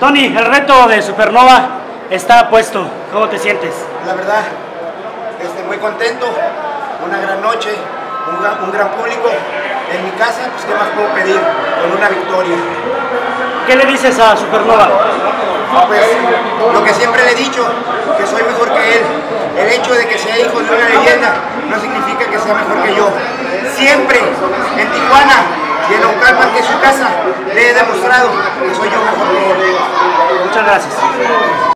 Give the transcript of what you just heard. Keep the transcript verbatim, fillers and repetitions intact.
Tony, el reto de Supernova está puesto. ¿Cómo te sientes? La verdad, este, muy contento, una gran noche, un gran, un gran público. En mi casa, pues ¿qué más puedo pedir? Con una victoria. ¿Qué le dices a Supernova? Pues lo que siempre le he dicho, que soy mejor que él. El hecho de que sea hijo de una leyenda no significa que sea mejor que yo. Siempre en Tijuana y en Naucalpan, que es su casa, le he demostrado que soy yo mejor que él. Muchas gracias.